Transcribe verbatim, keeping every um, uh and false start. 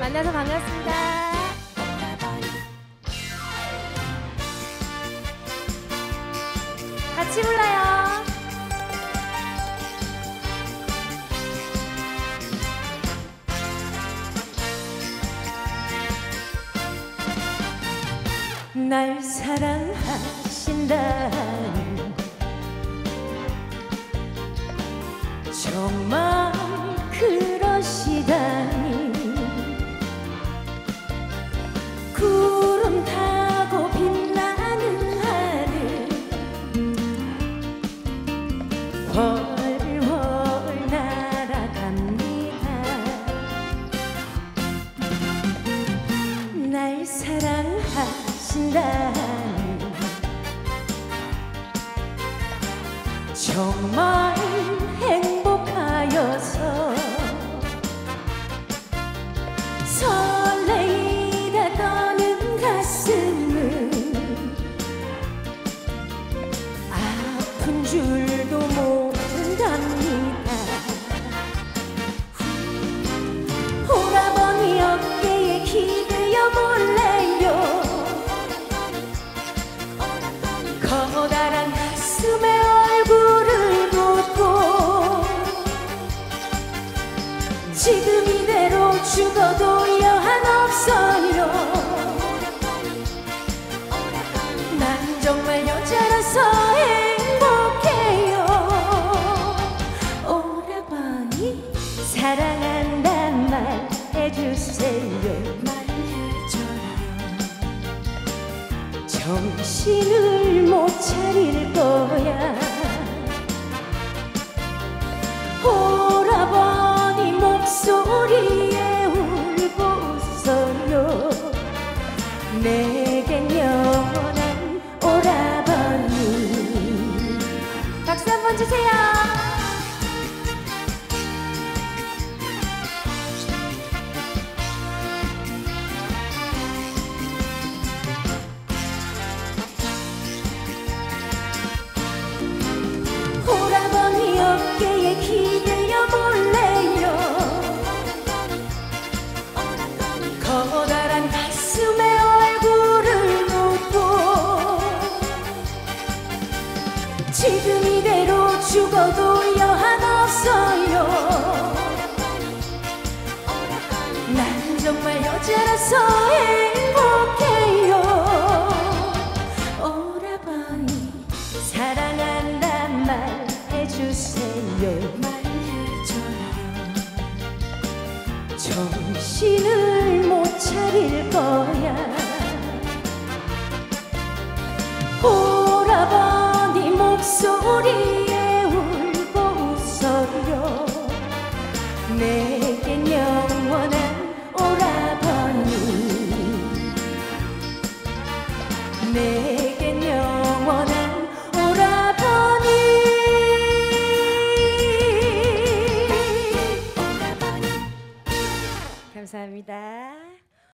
만나서 반갑습니다. 같이 불러요. 날 사랑하신다니 정말 그러시다니 구름 타고 빛나는 하늘 훨훨 날아갑니다. 날 사랑하신다니 정말 행복하여서 설레이다 떠는 가슴은 아픈 줄도 모른답니다. 오라버니 어깨에 기대어 볼래요. 커다란 가슴에 얼굴을 묻고 지금 이대로 죽어도 여한 없어요. 난 정말 여자라서 행복해요. 오라버니 사랑한단 말 해주세요. 정신을 못 차릴 거야. 오라버니 목소리에 울고서요. 내겐 영원한 오라버니. 박수 한번 주세요. 오라버니 어깨에 기대어 볼래요. 커다란 가슴에 얼굴을 묻고 지금 이대로 죽어도 여한 없어요. 난 정말 여자라서 행복해요. 오라버니 사랑한단 말 해주세요. 정신을 못 차릴 거야. 오라버니 목소리